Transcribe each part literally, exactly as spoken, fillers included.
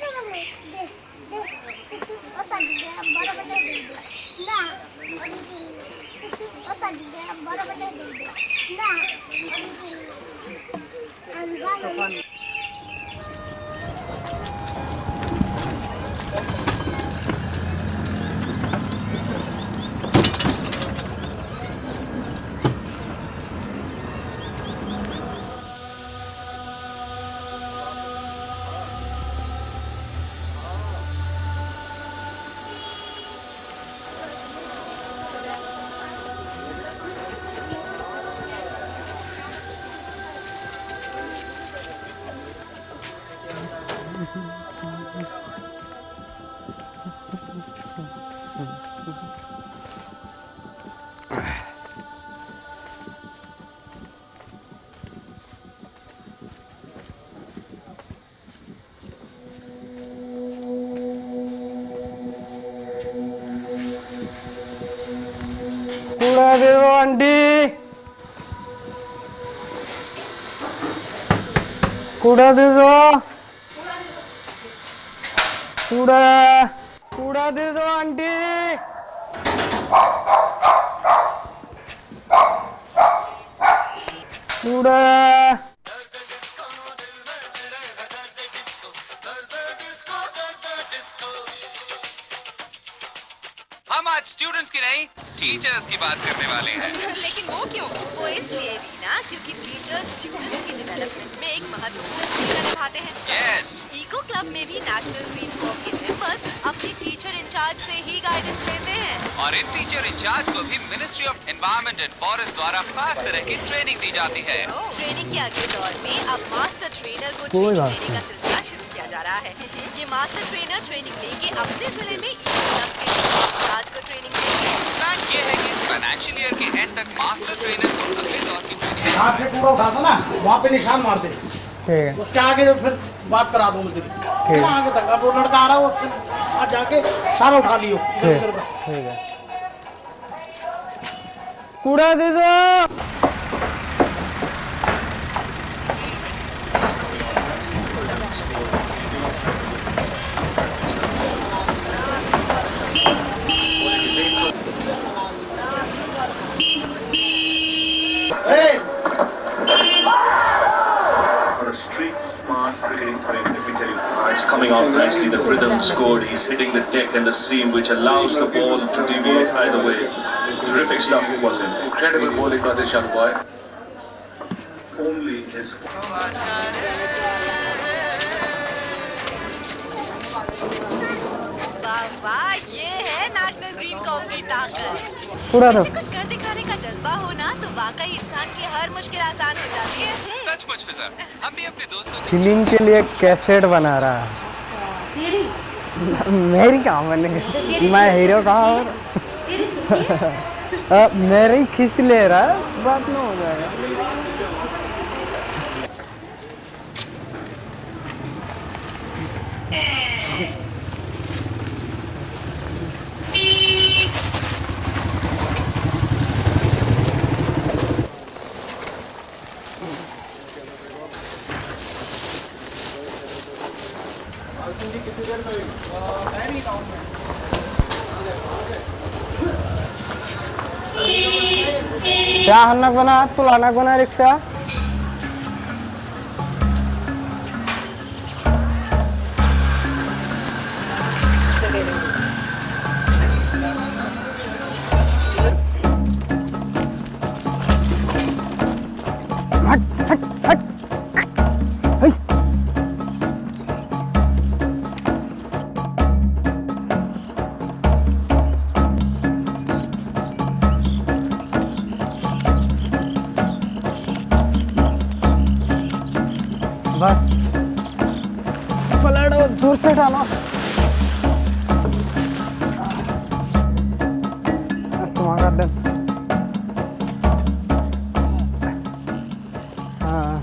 कूड़ा दे दो आंटी, कूड़ा दे दो, कूड़ा कूड़ा दे दो आंटी। कूड़ा हम आज स्टूडेंट्स की नहीं टीचर्स की बात करने वाले हैं। लेकिन वो क्यों? वो इसलिए भी ना क्योंकि टीचर्स स्टूडेंट्स की डेवलपमेंट में एक महत्वपूर्ण भूमिका निभाते हैं। यस। इको क्लब में भी नेशनल ग्रीन कॉर्प के मेंबर्स अपने टीचर इंचार्ज से ही गाइडेंस लेते हैं। और इन टीचर इंचार्ज को भी ministry of environment and forest द्वारा खास तरह की ट्रेनिंग दी जाती है। ट्रेनिंग के अगले दौर में अब मास्टर ट्रेनर को ट्रेनिंग देने का सिलसिला शुरू किया जा रहा है। ये मास्टर ट्रेनर ट्रेनिंग लेके अपने जिले में इको क्लब के इंचार्ज को ट्रेनिंग देंगे। प्लान ये है कि फाइनेंशियल ईयर के एंड तक मास्टर ट्रेनर को अगले दौर की ट्रेनिंग यहाँ से कूड़ा उठाता ना वहाँ पे निशान मार दे। ठीक है। उसके आगे फिर बात करा दो मुझे। ठीक है। आगे तक अब वो लड़का आ रहा है वो साथ जाके सारा उठा लियो। ठीक है। कूड़ा दे दो। Street smart cricketing frame, let me tell you. Uh, it's coming out nicely, the rhythm scored, he's hitting the deck and the seam which allows the ball to deviate either way. Terrific stuff it was in. Incredible bowling by this young boy. Only his... वाह वाह, ये है national green Corp की ताकत। पूरा तो कुछ कर दिखाने का जज्बा हो ना तो वाकई इंसान की हर मुश्किल आसान हो जाती है। सचमुच फिजा, हम भी अपने दोस्तों फिल्म के लिए कैसेट बना रहा है। मेरी कहाँ बनेगी, मैं हीरो कहाँ और मेरे ही खींच ले रहा है, बात ना हो जाएगा। क्या हन्नक बना पुलाना बना रिक्शा। हट हट हट बस पलटो, दूर से डालो। तुम्हारा दम हाँ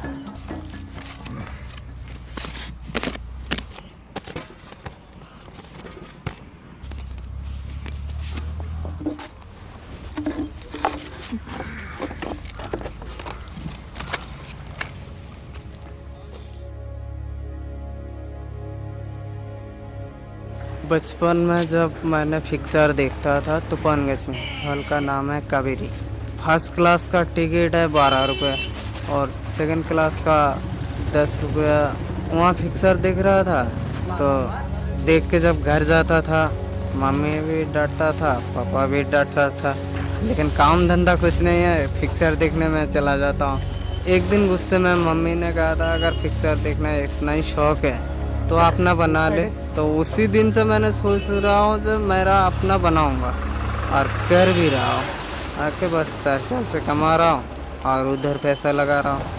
बचपन में जब मैंने फिक्सर देखता था तुफानगंज में, हॉल का नाम है कावेरी। फर्स्ट क्लास का टिकट है बारह रुपये और सेकंड क्लास का दस रुपया। वहाँ फिक्सर दिख रहा था तो देख के जब घर जाता था मम्मी भी डांटता था, पापा भी डांटता था, लेकिन काम धंधा कुछ नहीं है, फिक्सर देखने में चला जाता हूँ। एक दिन गुस्से में मम्मी ने कहा था अगर फिक्सर देखना इतना ही शौक है तो अपना बना ले। तो उसी दिन से मैंने सोच रहा हूँ जब मेरा अपना बनाऊँगा और कर भी रहा हूँ। आके बस चार साल से कमा रहा हूँ और उधर पैसा लगा रहा हूँ।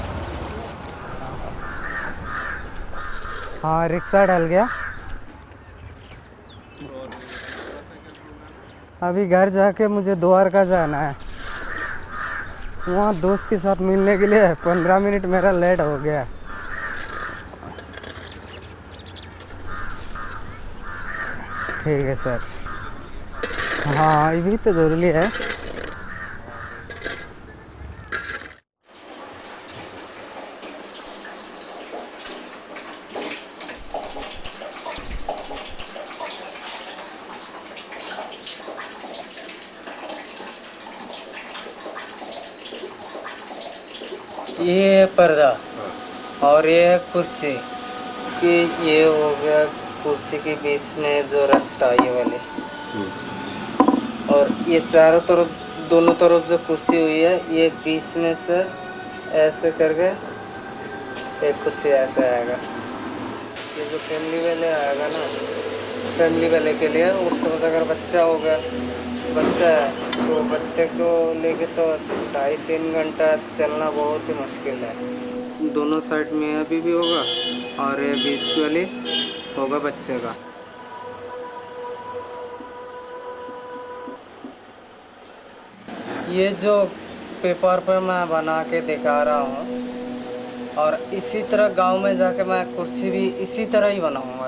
हाँ रिक्शा डल गया। अभी घर जाके मुझे द्वारका जाना है, वहाँ दोस्त के साथ मिलने के लिए पंद्रह मिनट मेरा लेट हो गया। ठीक है सर। हाँ ये भी तो ज़रूरी है। ये है पर्दा और ये है कुर्सी कि ये हो गया कुर्सी के बीच में जो रास्ता ये वाले, और ये चारों तरफ दोनों तरफ जो कुर्सी हुई है ये बीच में से ऐसे करके एक कुर्सी ऐसे आएगा। ये जो फैमिली वाले आएगा ना, फैमिली वाले के लिए उसके बाद अगर बच्चा हो गया बच्चा है तो बच्चे को लेके तो ढाई तीन घंटा चलना बहुत ही मुश्किल है। दोनों साइड में अभी भी होगा और ये बीच वाली होगा बच्चे का। ये जो पेपर पर मैं बना के दिखा रहा हूँ और इसी तरह गांव में जाके मैं कुर्सी भी इसी तरह ही बनाऊंगा।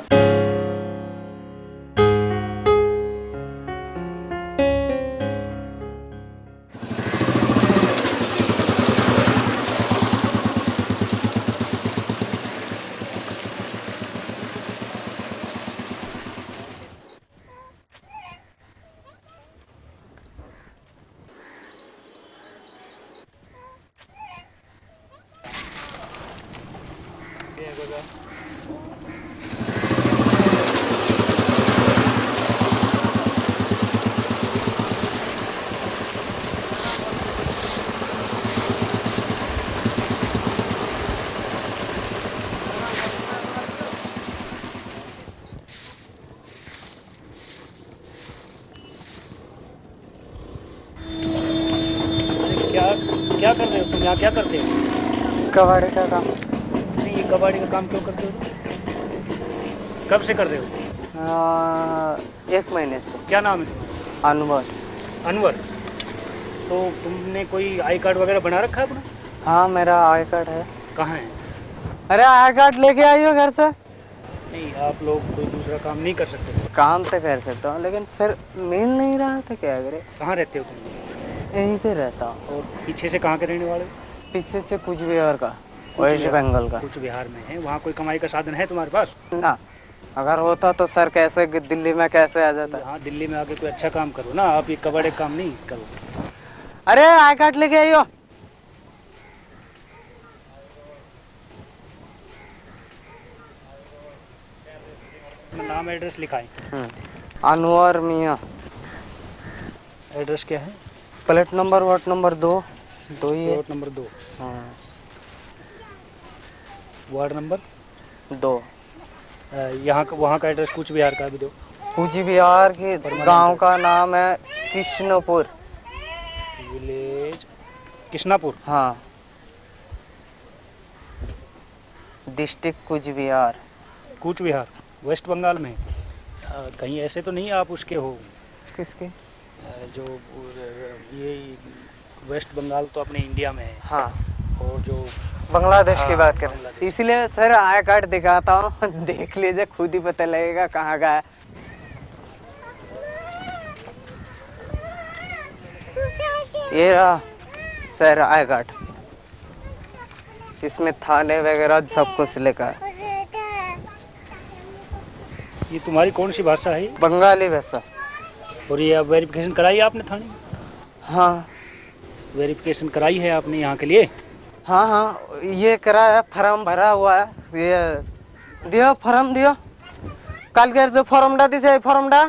क्या क्या कर रहे हो तुम यहाँ? क्या करते हो? कबाड़ी का काम। नहीं, ये कबाड़ी का काम क्यों करते हो? कब से कर रहे हो? आ, एक महीने से। क्या नाम है? अनवर। अनवर। तो तुमने कोई आई कार्ड वगैरह बना रखा है अपना? हाँ मेरा आई कार्ड है। कहाँ है? अरे आई कार्ड लेके आइयो घर से। नहीं, आप लोग कोई दूसरा काम नहीं कर सकते? काम तो कर सकता हूँ लेकिन सर मिल नहीं रहा था, क्या करे। कहाँ रहते हो तुम? यहीं पे रहता हूँ। और पीछे से कहाँ के रहने वाले हो? पीछे से कुछ बिहार का, वेस्ट बंगाल का। कुछ बिहार में है। वहाँ कोई कमाई का साधन है तुम्हारे पास? ना, अगर होता तो सर कैसे दिल्ली में कैसे आ जाता। हाँ, दिल्ली में आके कोई अच्छा काम करो ना, आप ये कबाड़ी काम नहीं करो। अरे आई कार्ड लेके आइयो। नाम एड्रेस लिखा है? अनवर मियाँ। एड्रेस क्या है? प्लेट नंबर वार्ड नंबर दो दो ही है। वार्ड नंबर दो। हाँ वार्ड नंबर दो। यहाँ का वहाँ का एड्रेस कूच बिहार का भी दो। कूच बिहार के गांव का नाम है कृष्णपुर। विलेज कृष्णापुर। हाँ, डिस्ट्रिक्ट कूच बिहार। कूच बिहार वेस्ट बंगाल में। आ, कहीं ऐसे तो नहीं आप उसके हो? किसके? जो ये वेस्ट बंगाल तो अपने इंडिया में है। हाँ, और जो बांग्लादेश की हाँ, बात करें, इसीलिए सर आई कार्ड दिखाता हूँ, देख लीजिए, खुद ही पता लगेगा कहाँ का है। ये रहा सर आई कार्ड, इसमें थाने वगैरह सब कुछ लिखा है। ये तुम्हारी कौन सी भाषा है? बंगाली भाषा। और ये अब वेरिफिकेशन कराई आपने थाने? हाँ वेरिफिकेशन कराई है आपने यहाँ के लिए? हाँ हाँ ये कराया, फॉर्म भरा हुआ है। ये दियो फॉर्म दियो, कल के जो फॉर्म डा दीजिए फॉर्म डा।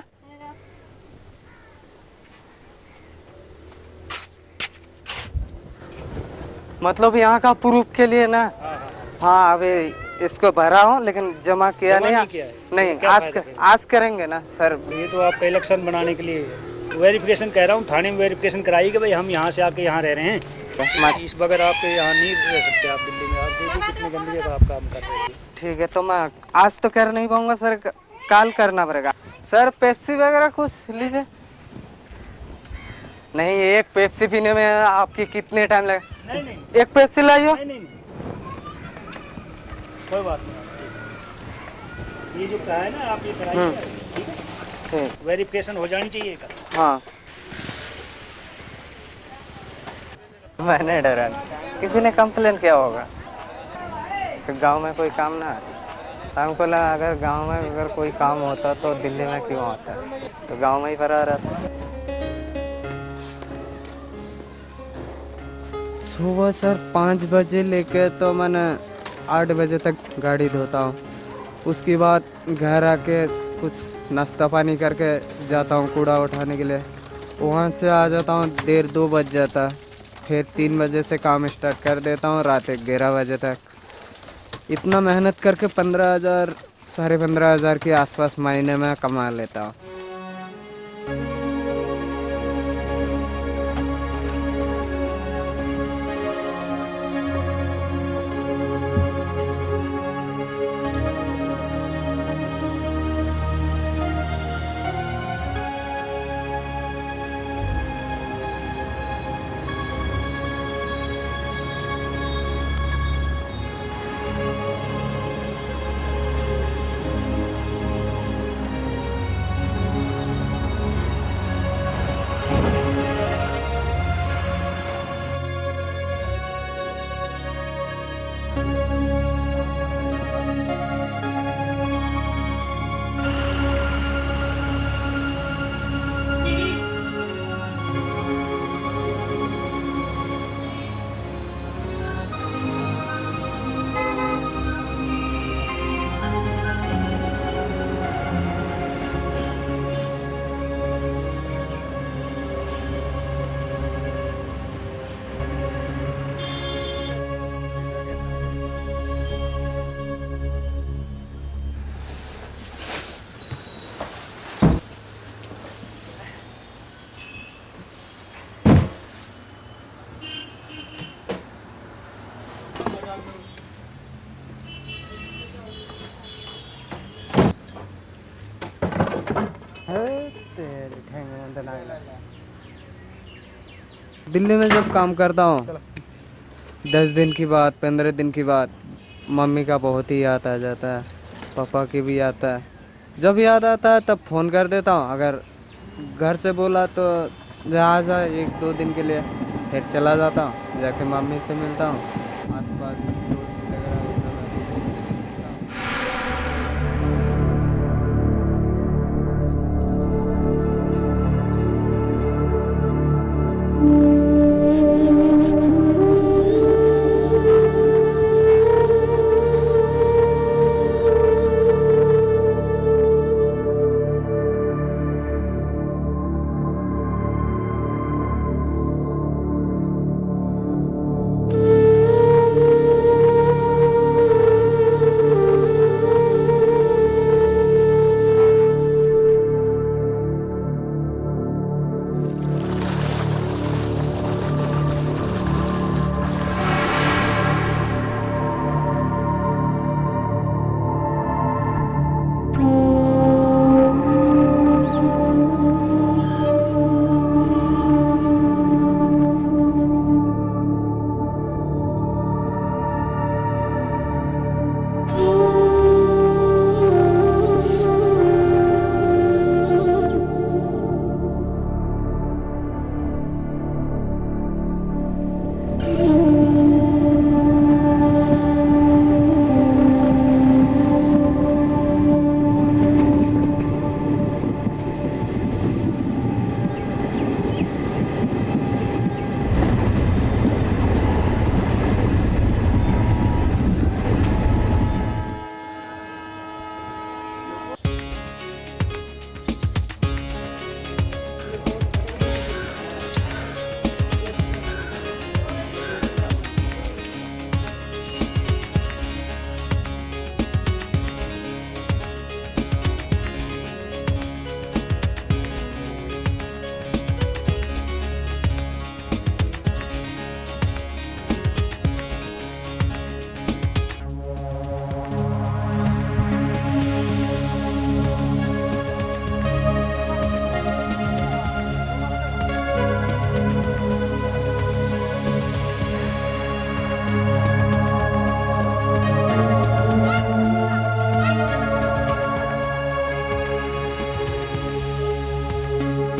मतलब यहाँ का प्रूफ के लिए ना। हाँ अभी इसको भरा हूँ लेकिन जमा किया जमा नहीं, नहीं किया है। नहीं क्या आज फायदा कर, फिर? आज करेंगे ना सर। ये तो आपका इलेक्शन बनाने के लिए वेरिफिकेशन कह रहा हूँ, थाने में वेरिफिकेशन कराई कि भाई हम यहाँ से आके यहाँ रह रहे हैं। इस बगैर आप यहाँ नहीं रह सकते। आप दिल्ली में आप देखिए कितनी गंदी जगह आप काम कर रहे हैं। ठीक है तो मैं आज तो कर नहीं पाऊंगा सर, कल करना पड़ेगा। सर पेप्सी वगैरह कुछ लीजिए। नहीं एक पेप्सी पीने में आपकी कितने टाइम लगे? नहीं नहीं एक पेप्सी लाइयो। नहीं नहीं कोई बात नहीं। ये जो कहा है ना आप ये कराइए, ठीक है? ठीक। वेरिफिकेशन हो जानी चाहिए का। हाँ मैंने डरा नहीं। किसी ने कंप्लेन किया होगा कि गांव में कोई काम ना है, तो हमको लगा अगर गांव में अगर कोई काम होता तो दिल्ली में क्यों होता, तो गांव में ही पड़ा रहता। सुबह सर पाँच बजे लेके तो मैंने आठ बजे तक गाड़ी धोता हूँ। उसके बाद घर आके कुछ नाश्ता पानी करके जाता हूँ कूड़ा उठाने के लिए। वहाँ से आ जाता हूँ देर दो बज जाता है। फिर तीन बजे से काम स्टार्ट कर देता हूँ रात ग्यारह बजे तक। इतना मेहनत करके पंद्रह हज़ार साढ़े पंद्रह हज़ार के आसपास महीने में कमा लेता हूँ। दिल्ली में जब काम करता हूँ दस दिन की बाद पंद्रह दिन की बाद मम्मी का बहुत ही याद आ जाता है, पापा की भी आता है। जब याद आता है तब फ़ोन कर देता हूँ। अगर घर से बोला तो जहाँ जा एक दो दिन के लिए, फिर चला जाता हूँ, जाके मम्मी से मिलता हूँ। आसपास दोस्त वगैरह वो सब है, उनसे भी मिलता हूँ।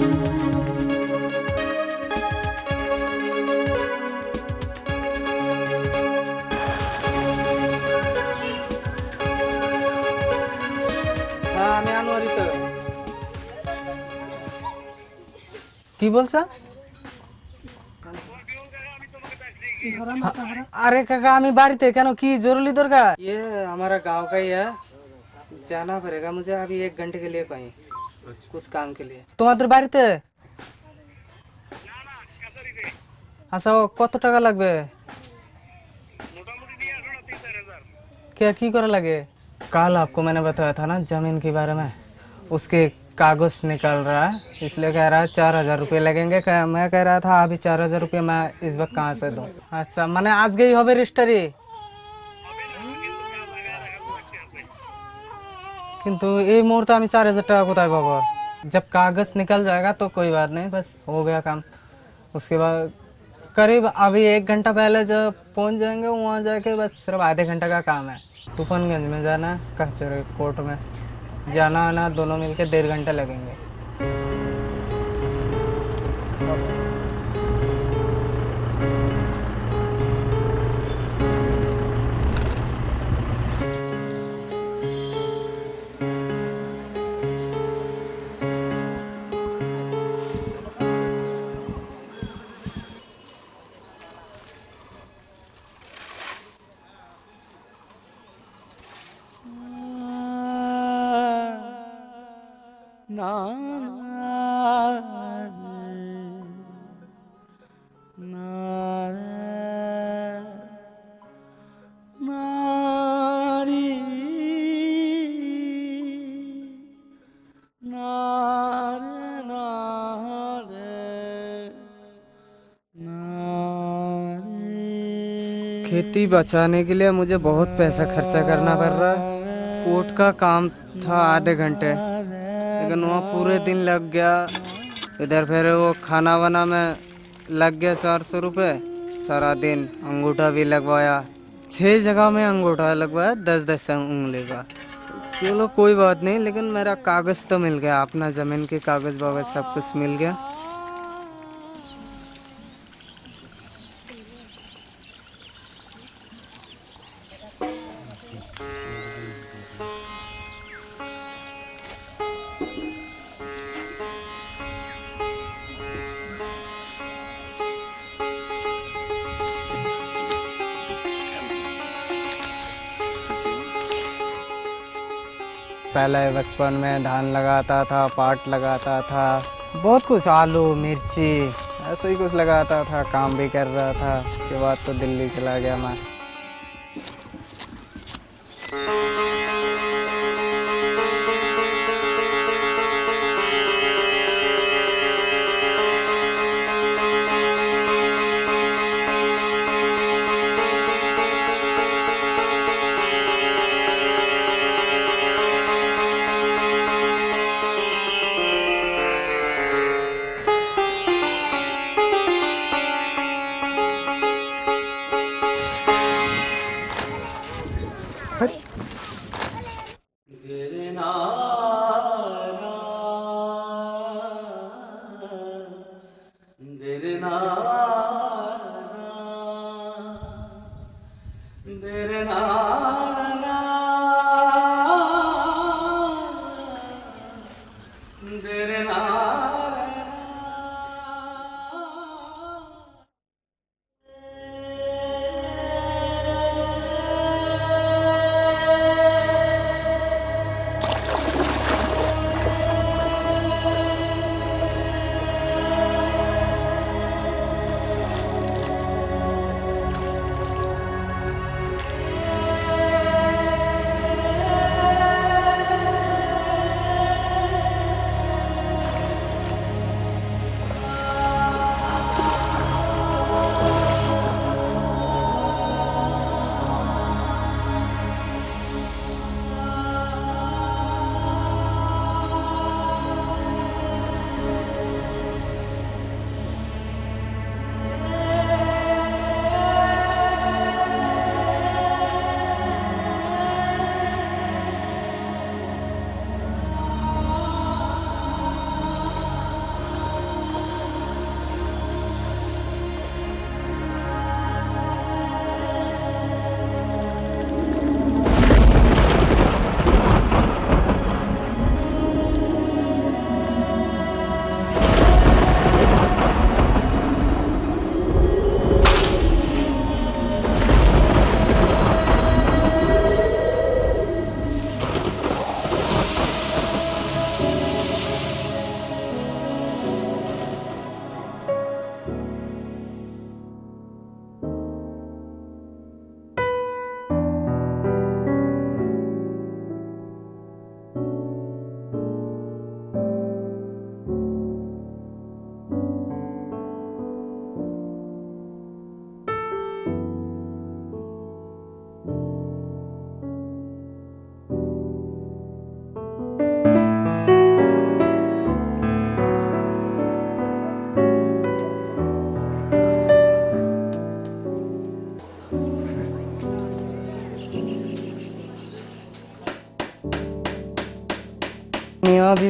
কি বলছা? अरे काका আমি বাড়িতে কেন কি जरूरी दरकार? ये हमारा गांव का ही है, जाना पड़ेगा मुझे अभी एक घंटे के लिए कहीं कुछ काम के लिए। তোমাদের বাড়িতে? আচ্ছা কত টাকা লাগবে? क्या की करा लगे? कल आपको मैंने बताया था ना जमीन के बारे में, उसके कागज निकल रहा है, इसलिए कह रहा है चार हजार रुपये लगेंगे। कह, मैं कह रहा था अभी चार हजार रुपये मैं इस वक्त कहाँ से दूँ? अच्छा मैंने आज गई हो रजिस्ट्री, किंतु ये मुहूर्त আমি चार हजार টাকা কোথায় পাবো? जब कागज निकल जाएगा तो कोई बात नहीं, बस हो गया काम। उसके बाद करीब अभी एक घंटा पहले जब पहुंच जाएंगे वहाँ जाके बस सिर्फ आधे घंटे का काम है। तूफानगंज में जाना, कचहरी कोर्ट में जाना आना दोनों मिलके डेढ़ घंटे लगेंगे। खेती बचाने के लिए मुझे बहुत पैसा खर्चा करना पड़ रहा है। कोर्ट का काम था आधे घंटे, लेकिन वहाँ पूरे दिन लग गया। इधर फिर वो खाना वाना में लग गया चार सौ रुपये सारा दिन। अंगूठा भी लगवाया, छः जगह में अंगूठा लगवाया, दस दस उंगली का। चलो कोई बात नहीं, लेकिन मेरा कागज़ तो मिल गया, अपना ज़मीन के कागज़ वागज सब कुछ मिल गया। पहले बचपन में धान लगाता था, पाट लगाता था, बहुत कुछ, आलू मिर्ची ऐसे ही कुछ लगाता था, काम भी कर रहा था। उसके बाद तो दिल्ली चला गया मैं।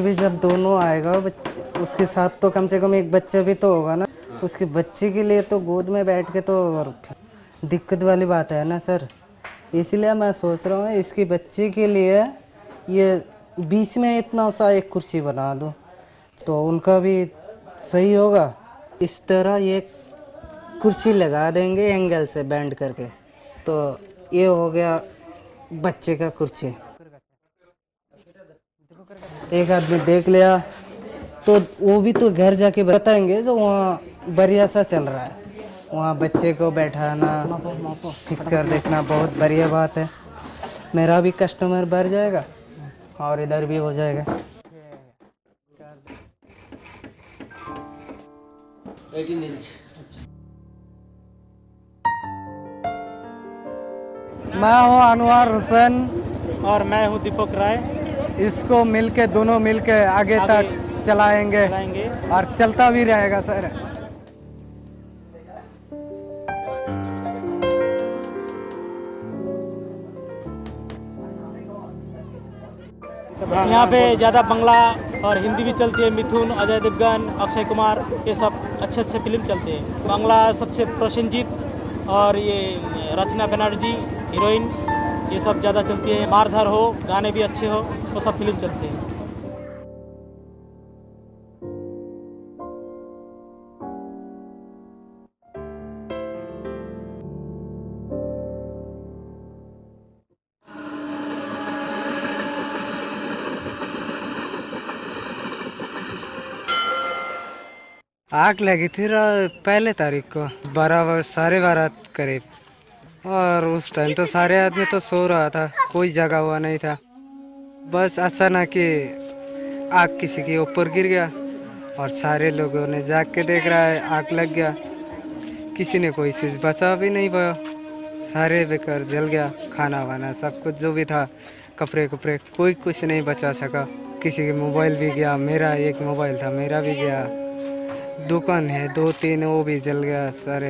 भी जब दोनों आएगा बच्चे, उसके साथ तो कम से कम एक बच्चा भी तो होगा ना। उसके बच्चे के लिए तो गोद में बैठ के तो दिक्कत वाली बात है ना सर। इसलिए मैं सोच रहा हूँ इसकी बच्चे के लिए ये बीच में इतना सा एक कुर्सी बना दो तो उनका भी सही होगा। इस तरह ये कुर्सी लगा देंगे एंगल से बैंड करके, तो ये हो गया बच्चे का कुर्सी। एक आदमी देख लिया तो वो भी तो घर जाके बताएंगे जो वहाँ बढ़िया सा चल रहा है। वहाँ बच्चे को बैठाना, पिक्चर देखना बहुत बढ़िया बात है। मेरा भी कस्टमर बढ़ जाएगा और इधर भी हो जाएगा। मैं हूँ अनवर हुसैन और मैं हूँ दीपक राय। इसको मिलके दोनों मिलके आगे, आगे तक चलाएंगे, चलाएंगे और चलता भी रहेगा सर। यहाँ पे ज़्यादा बंगला और हिंदी भी चलती है। मिथुन, अजय देवगन, अक्षय कुमार, ये सब अच्छे अच्छे फिल्म चलते हैं। बांग्ला सबसे प्रसेनजीत और ये रचना बनर्जी हीरोइन, ये सब ज़्यादा चलती है। मारधार हो, गाने भी अच्छे हो, वो सब फिल्म चलते हैं। आग लगी थी पहले तारीख को बारह साढ़े बारह करीब, और उस टाइम तो सारे आदमी तो सो रहा था, कोई जगा हुआ नहीं था। बस अचानक कि आग किसी के ऊपर गिर गया और सारे लोगों ने जाग के देख रहा है आग लग गया। किसी ने कोई चीज़ बचा भी नहीं पाया, सारे बेकार जल गया। खाना वाना सब कुछ जो भी था, कपड़े कपड़े कोई कुछ नहीं बचा सका। किसी के मोबाइल भी गया, मेरा एक मोबाइल था मेरा भी गया। दुकान है दो तीन, वो भी जल गया सारे।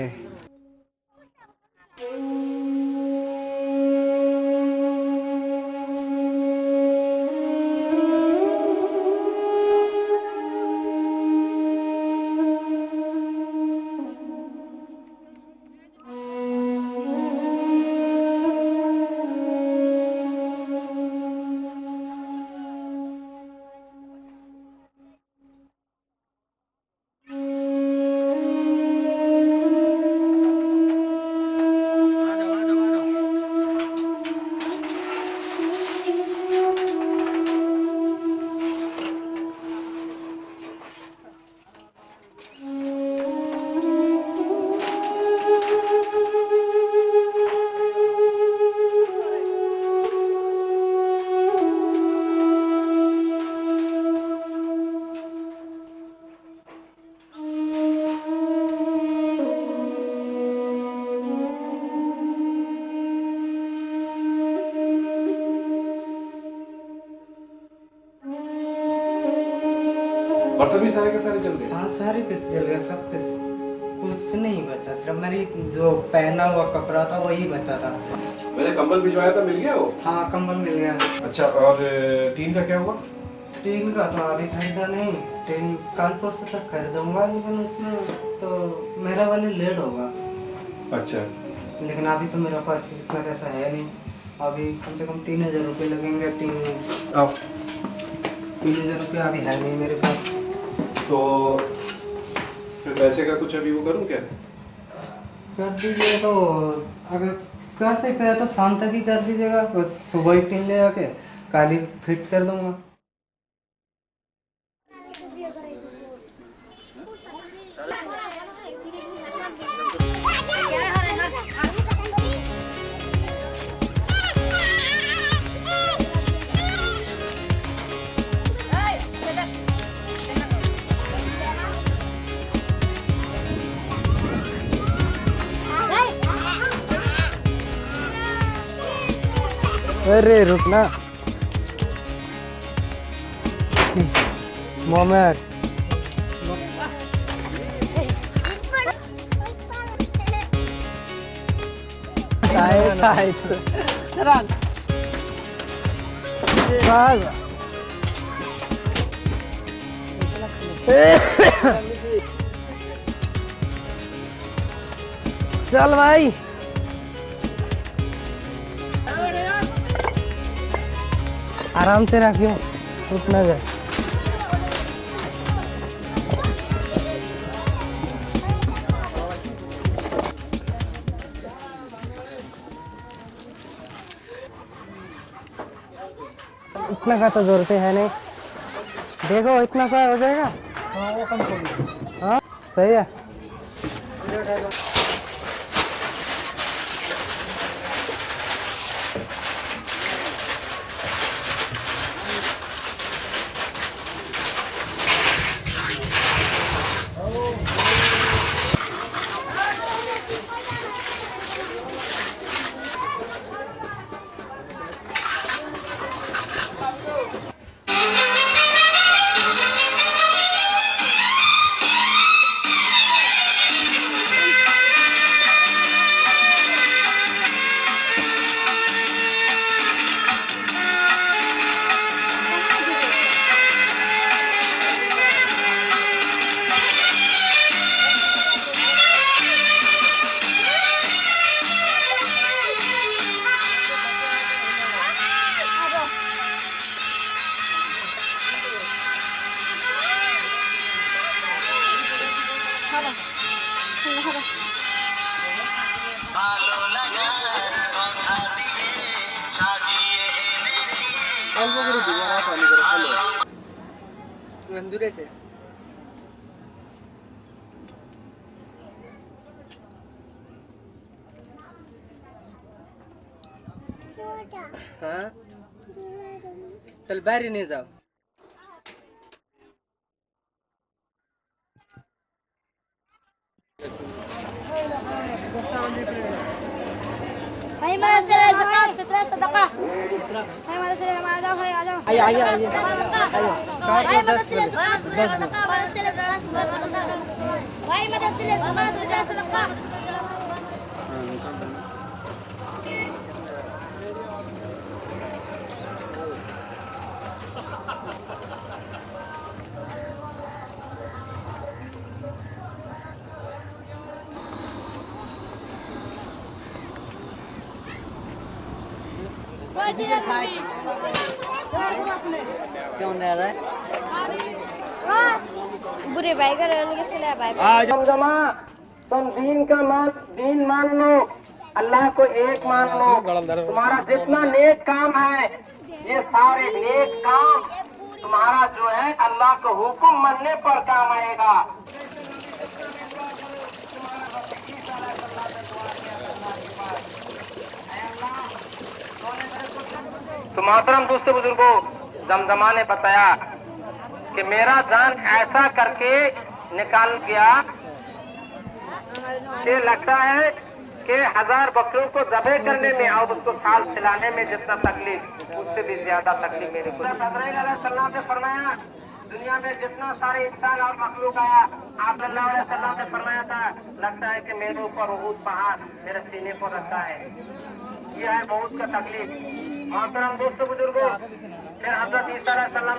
और तभी सारे के सारे जल गए? हाँ सारे किस जल गए, सब किस, कुछ नहीं बचा, सिर्फ मेरी जो पहना हुआ कपड़ा था वही बचा था। मैंने कंबल भिजवाया था, मिल गया वो? हाँ कंबल मिल गया। अच्छा, और टीन का क्या हुआ? टीन का तो अभी खरीदा नहीं, टीन कल परसों तक खरीदूंगा, लेकिन उसमें तो मेरा वाली लेट होगा। अच्छा, लेकिन अभी तो मेरे पास इतना पैसा है नहीं, अभी कम से कम तीन हजार रुपये लगेंगे टीन में। अब तीन हजार रुपये अभी है नहीं मेरे पास। तो फिर पैसे का कुछ अभी वो करूँ क्या? कर दीजिए, तो अगर कर सकते हैं तो शाम तक ही कर दीजिएगा, बस सुबह ही टीन ले आके कल ही फिट कर दूंगा। अरे रुकना मोहम्मद, साइड साइड चल भाई आराम से रखियो, उठ ना जाए। इतना का तो जरूरत है नहीं, देखो इतना सा हो जाएगा। हाँ वो कम थोड़ी। हाँ सही है। मंजूरे से हाँ चल बाहर नहीं जाओ। هاي ما نزل زكاة فطرة صدقة. هاي ما نزل ما جاء هاي جاء. आइए आइए आइए هاي ما نزل صدقة صدقة ما نزل صدقة. هاي ما نزل ما نزل صدقة. क्यों दे रहा है? बुरे भाई का रहने के सिला भाई। जमजमा तुम दीन का मान दीन मान लो, अल्लाह को एक मान लो। तुम्हारा जितना नेक काम है ये सारे नेक काम तुम्हारा जो है अल्लाह को हुक्म मानने पर काम आएगा। तो मोहतरम दोस्तों बुजुर्गों, जमजमा ने बताया कि मेरा जान ऐसा करके निकाल गया कि लगता है कि हजार बकरियों को ज़बह करने में और उसको साल खिलाने में जितना तकलीफ उससे भी ज्यादा तकलीफ मेरे को। सल्लल्लाहु ने फरमाया दुनिया में जितना सारे इंसान और मखलूक आया, आप सल्लल्लाहु अलैहि वसल्लम ने फरमाया था लगता है कि मेरे ऊपर उहद पहाड़ मेरे सीने पर रखा है। यह है बहुत का तकलीफ। मोहतरम दोस्तों बुजुर्गों, फिर हज़रत ईसा अलैहिस्सलाम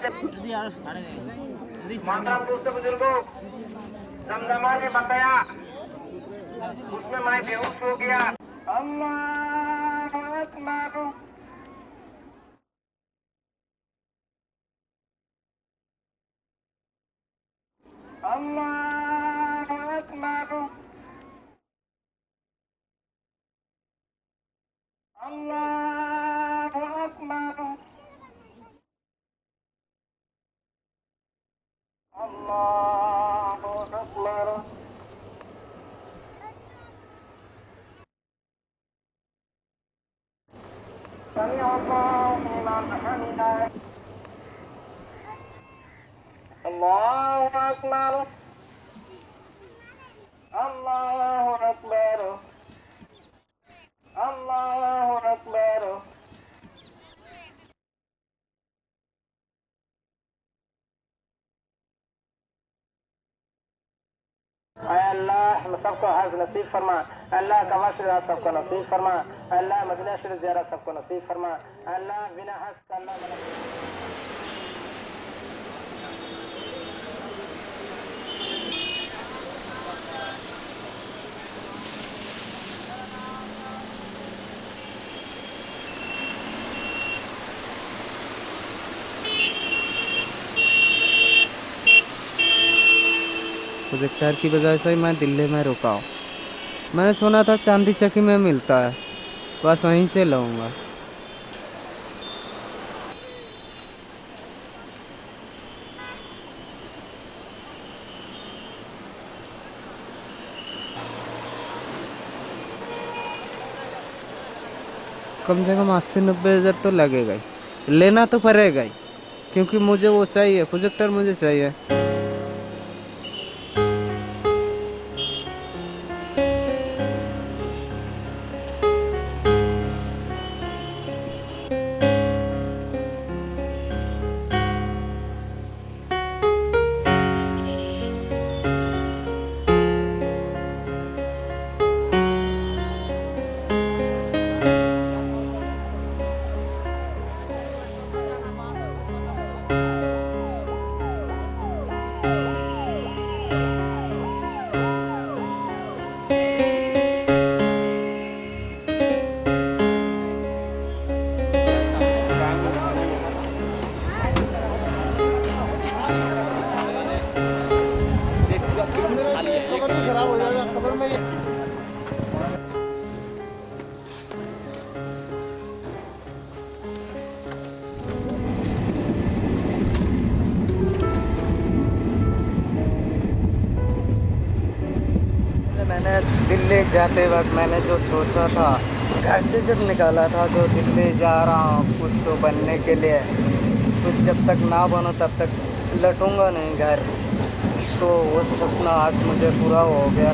ने मोहतरम दोस्तों बुजुर्गों जमजमा ने बताया उसमें मैं बेहोश हो गया। अल्लाहु अकबर अल्लाहु अकबर अल्लाहु अकबर अल्लाहु अकबर। समी अल्लाहु लिमन हमिदा। अल्लाहु अकबर अल्लाहु अकबर अल्लाहु अकबर। अल्लाह हम सबको हज नसीब फरमा, अल्लाह का मशरा सबको नसीब फरमा, अल्लाह मदीना शरीफ ज़ियारत सबको नसीब फरमा, अल्लाह बिना हज का अल्लाह प्रोजेक्टर की वजह से ही मैं दिल्ली में रुका हूँ। मैंने सुना था चांदी चक्की में मिलता है, बस वहीं से लूँगा। कम से कम अस्सी नब्बे हज़ार तो लगेगा ही, लेना तो पड़ेगा ही, क्योंकि मुझे वो चाहिए, प्रोजेक्टर मुझे चाहिए। मैंने दिल्ली जाते वक्त मैंने जो सोचा था, घर से जब निकाला था, जो दिल्ली जा रहा हूँ कुछ तो बनने के लिए, तो जब तक ना बनो तब तक लौटूंगा नहीं घर। तो वो सपना आज मुझे पूरा हो गया।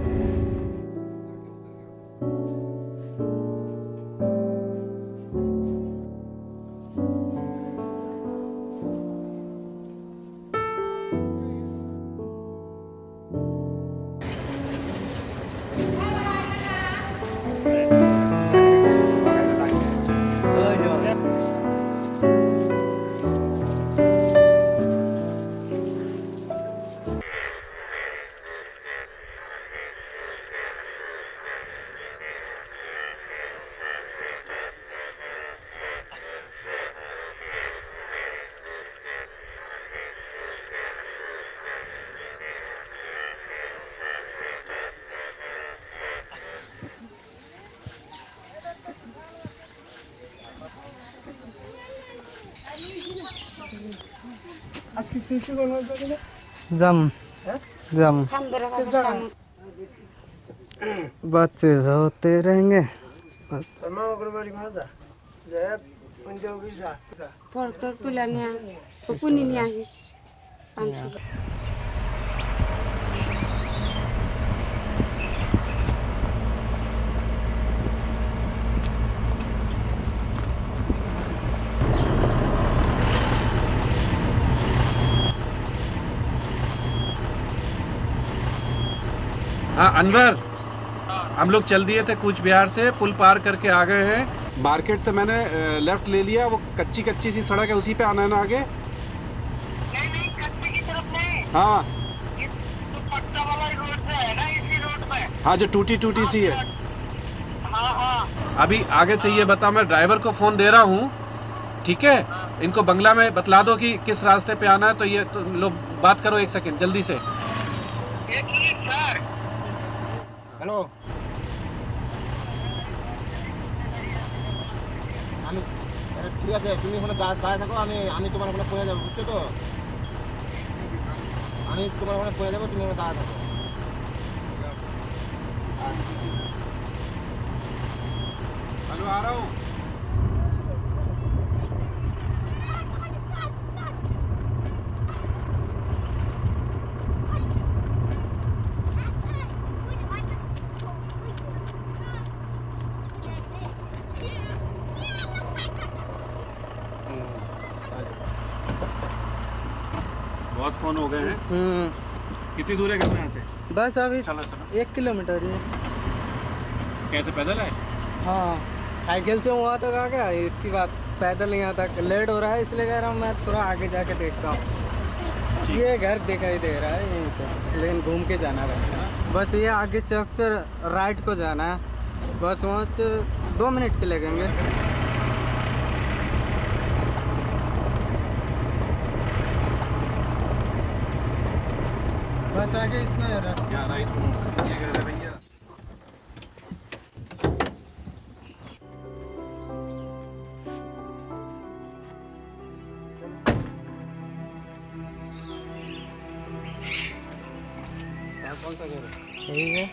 जम जम बच्चे होते रहेंगे बस। हाँ अनवर, हम लोग चल दिए थे कूच बिहार से, पुल पार करके आ गए हैं। मार्केट से मैंने लेफ्ट ले लिया, वो कच्ची कच्ची सी सड़क है, उसी पे आना है ना आगे। नहीं नहीं, कच्ची की तरफ नहीं। हाँ तो पक्का वाला रोड पे है ना, इसी रोड पे। हाँ जो टूटी टूटी सी है। हाँ हाँ। अभी आगे से ये बता, मैं ड्राइवर को फोन दे रहा हूँ, ठीक है? इनको बंगला में बतला दो कि किस रास्ते पे आना है। तो ये तो लो बात करो एक सेकंड जल्दी से। हेलो, আমি ঠিক আছে, তুমি ওখানে দাঁড়ায় থাকো, আমি আমি তোমার ওখানে পৌঁছে যাবো, বুঝছো তো? আমি তোমার ওখানে পৌঁছে যাবো, তুমি ওখানে দাঁড়ায় থাকো। हेलो आ रहा हूँ। बहुत फोन हो गए हैं। कितनी दूर है घर यहाँ से? बस अभी चलो चलो, एक किलोमीटर ही है। कैसे पैदल है? हाँ साइकिल से वहाँ तक आ गया, इसकी बात पैदल यहाँ तक लेट हो रहा है, इसलिए कह रहा हूँ मैं थोड़ा आगे जाके देखता हूँ। ये घर दिखाई दे रहा है यहीं से, लेकिन घूम के जाना है। बस ये आगे चौक से राइट को जाना है, बस वहाँ से दो मिनट के लगेंगे। बस आगे इसमें रख क्या राइट ये कह रहे भैया। कौन सा घर है? यही है।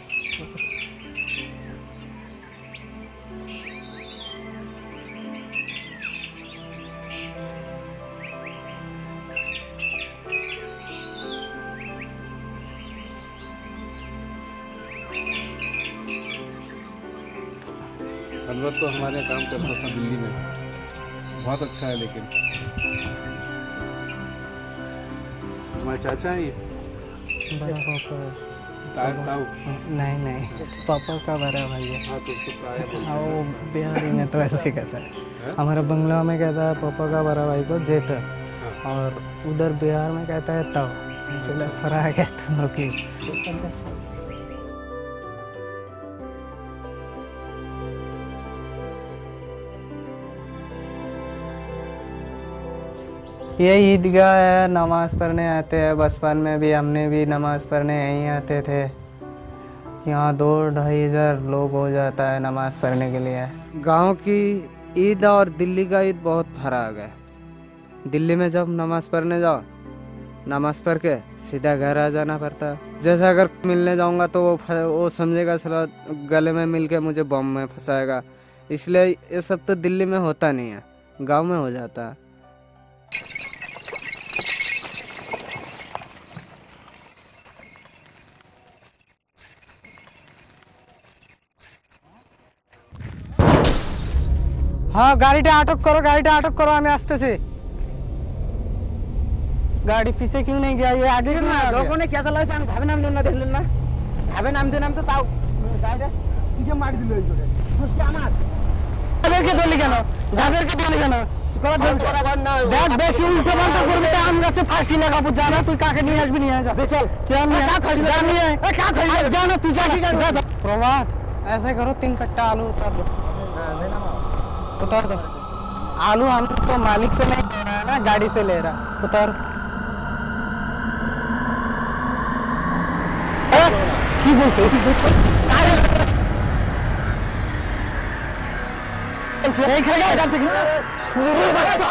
अनवर तो हमारे यहाँ काम करता था दिल्ली में, बहुत अच्छा है। लेकिन तुम्हारे चाचा हैं ये? बड़ा पापा है। ताऊ ताऊ? नहीं नहीं, पापा का बड़ा भाई है। हाँ तो उसको ताया बोलते हाँ, हैं। वो बिहारी में तो ऐसे कहता है। हैं? हमारा बंगला में कहता है पापा का बड़ा भाई को जेठ, हाँ। और उधर बिहार में कहता है ताऊ। इसलिए फर्क है दोनों की। ये ईदगाह है, नमाज़ पढ़ने आते हैं। बचपन में भी हमने भी नमाज़ पढ़ने यहीं आते थे। यहाँ दो ढाई हज़ार लोग हो जाता है नमाज़ पढ़ने के लिए। गांव की ईद और दिल्ली का ईद बहुत फर्क है। दिल्ली में जब नमाज़ पढ़ने जाओ, नमाज़ पढ़ के सीधा घर आ जाना पड़ता है। जैसे अगर मिलने जाऊंगा तो वो वो समझेगा चलो गले में मिल के मुझे बम में फंसाएगा। इसलिए ये सब तो दिल्ली में होता नहीं है, गाँव में हो जाता है। हाँ, गाड़ी अटक करो, गाड़ी अटक करो, हमें आस्ते से। गाड़ी पीछे क्यों नहीं गया? ये आगे क्यों आ गया? लोगों ने क्या चला है? झाबे नाम लेना देख लेना, झाबे नाम दे नाम तो ताऊ गाड़ी पीछे मार दिलो इधर उसके आमार झाबेर के दली केन? झाबेर के दली केन? দেখ বেশি উল্টো পাল্টা করবি তো আম গাছে ফাঁসি লাগাবো। জানা তুই কাকে নিয়ে আসবি, নিয়ে যা। চল চল নিয়ে যা, নিয়ে আয়। जा ना, तू जा जा जा। प्रभात, ऐसे करो, तीन कट्टा आलू उतार दो, उतार दो। आलू हम तो मालिक से नहीं ले रहा है ना, गाड़ी से ले रहा। उतार। की बोलते एक शुरू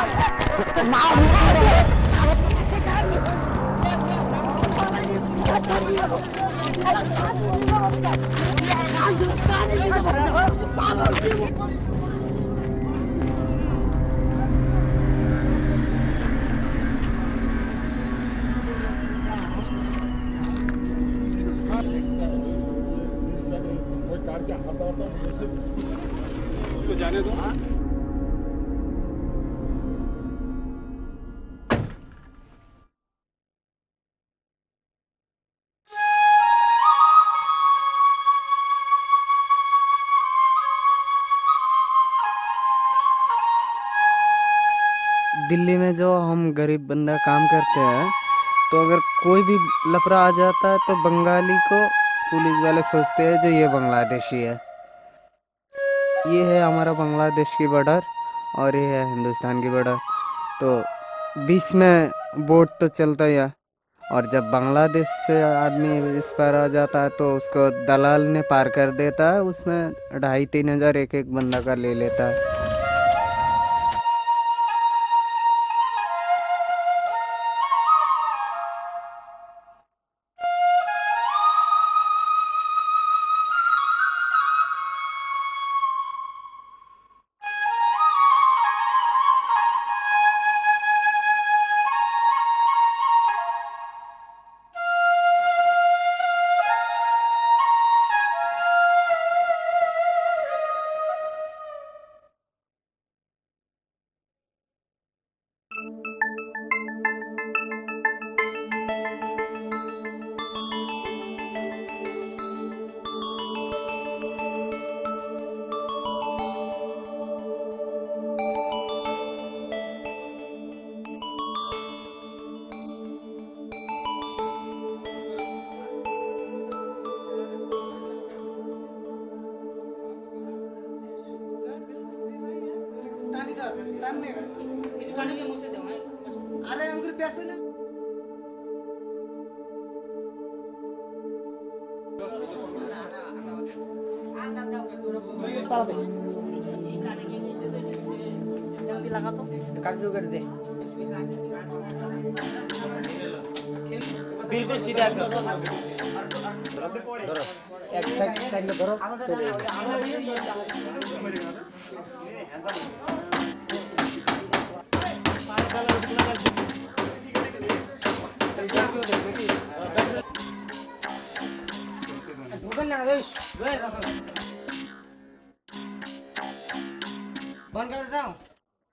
उसको जाने दो। दिल्ली में जो हम गरीब बंदा काम करते हैं, तो अगर कोई भी लफड़ा आ जाता है तो बंगाली को पुलिस वाले सोचते हैं जो ये बांग्लादेशी है। ये है हमारा बांग्लादेश की बॉर्डर और ये है हिंदुस्तान की बॉर्डर। तो बीच में बोट तो चलता ही है, और जब बांग्लादेश से आदमी इस पार आ जाता है तो उसको दलाल ने पार कर देता है। उसमें ढाई तीन हज़ार एक एक बंदा का ले लेता है। अरे हमको पैसे ना लगा तो काट दो कर दे बिल्कुल सीधा धरो एक साइड साइड में धरो बंद कर देता हूँ।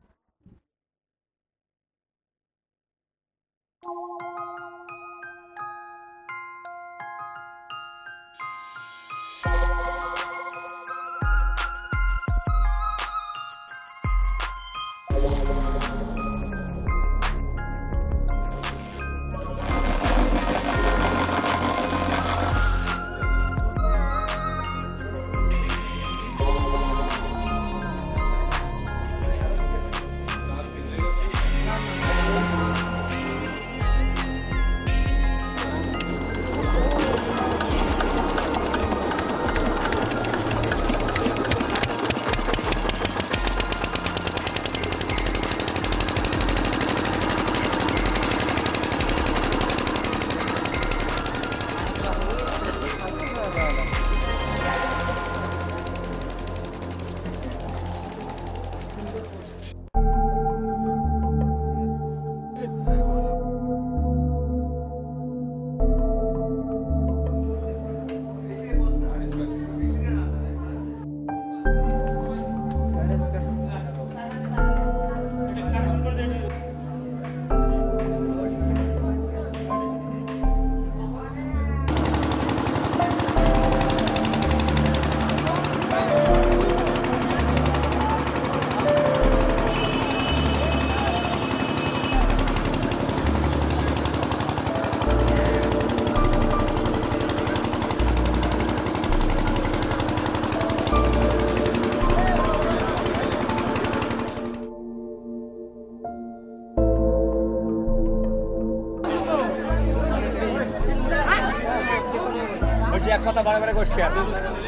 এক কথা বারে বারে গোষ্ঠী আর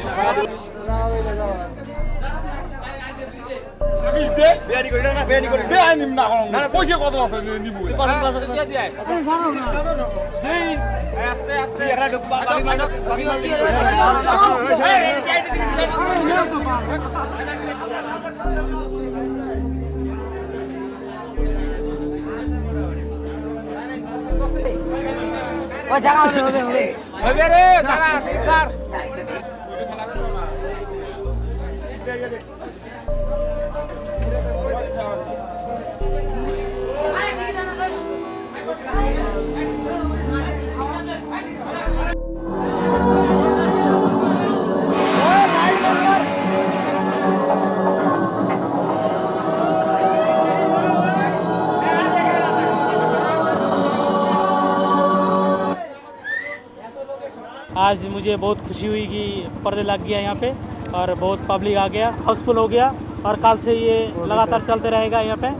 বেয়ারি করি না বেয়ারি করি বেয়ারি নিম না না পয়সা কত আছে নিবো পাঁচ পাঁচ দিয়ে দিয়ে এই আস্তে আস্তে এরা বাকি মাছ বাকি মাছ ও জায়গা হবে হবে হবে হবে রে সারা স্যার आज मुझे बहुत खुशी हुई कि पर्दे लग गया यहाँ पे और बहुत पब्लिक आ गया, हाउसफुल हो गया और कल से ये लगातार चलते रहेगा यहाँ पे।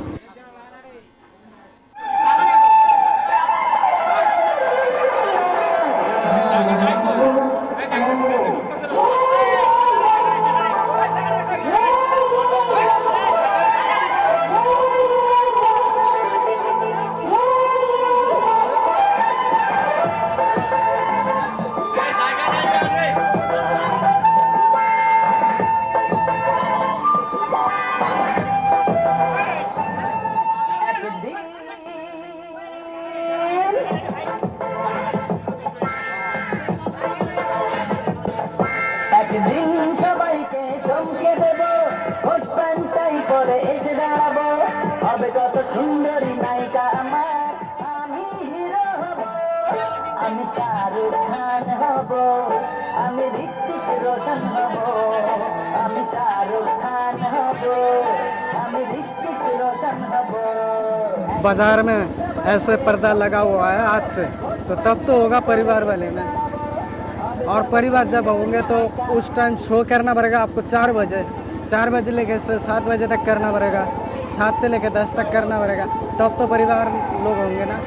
बाजार में ऐसे पर्दा लगा हुआ है आज से, तो तब तो होगा परिवार वाले में। और परिवार जब होंगे तो उस टाइम शो करना पड़ेगा आपको चार बजे चार बजे लेके सात बजे तक करना पड़ेगा, सात से लेके दस तक करना पड़ेगा, तब तो परिवार लोग होंगे ना।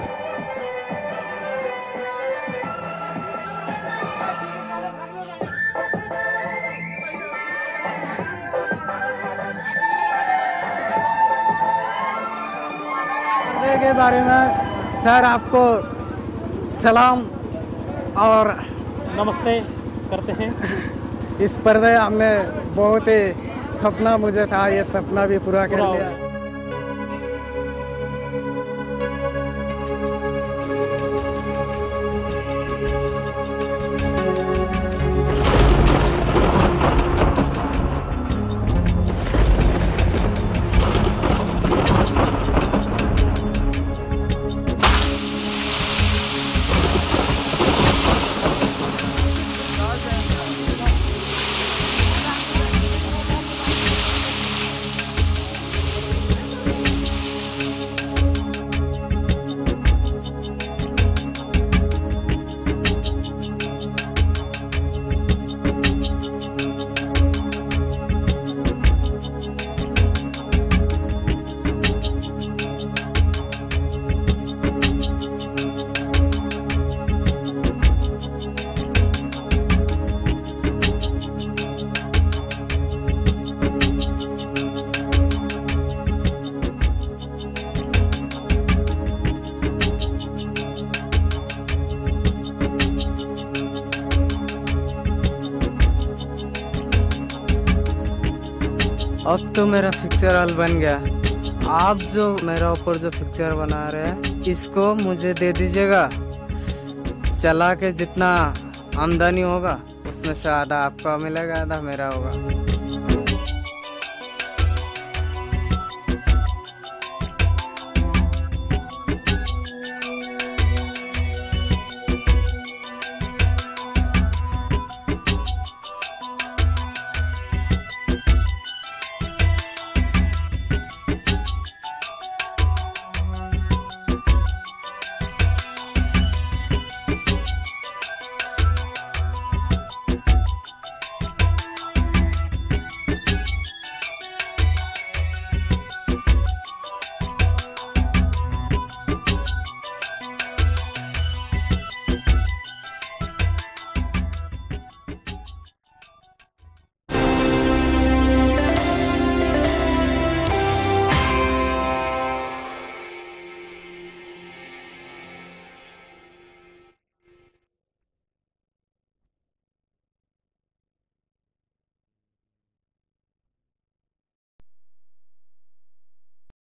पर्दे के बारे में सर आपको सलाम और नमस्ते करते हैं। इस पर्दे हमने बहुत ही सपना मुझे था, ये सपना भी पूरा कर लिया। अब तो मेरा पिक्चर हॉल बन गया। आप जो मेरा ऊपर जो पिक्चर बना रहे हैं इसको मुझे दे दीजिएगा। चला के जितना आमदनी होगा उसमें से आधा आपका मिलेगा, आधा मेरा होगा।